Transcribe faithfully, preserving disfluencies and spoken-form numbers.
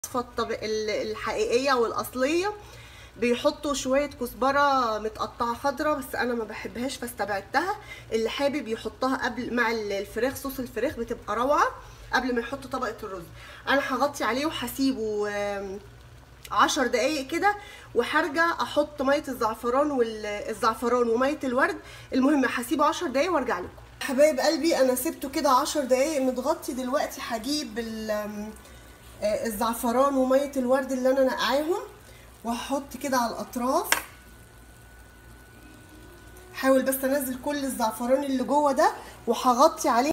الطب... الحقيقيه والاصليه بيحطوا شويه كزبره متقطعه خضراء، بس انا ما بحبهاش فاستبعدتها. اللي حابب يحطها قبل مع الفراخ، صوص الفراخ بتبقى روعه قبل ما يحط طبقه الرز. انا هغطي عليه وهسيبه عشر دقايق كده، وهرجع احط ميه الزعفران والزعفران وميه الورد. المهم هسيبه عشر دقايق وارجع لكم. حبايب قلبي انا سبته كده عشر دقايق متغطي. دلوقتي هجيب الزعفران وميه الورد اللي انا نقعاهم وهحط كده على الاطراف. حاول بس انزل كل الزعفران اللي جوه ده وهغطي عليه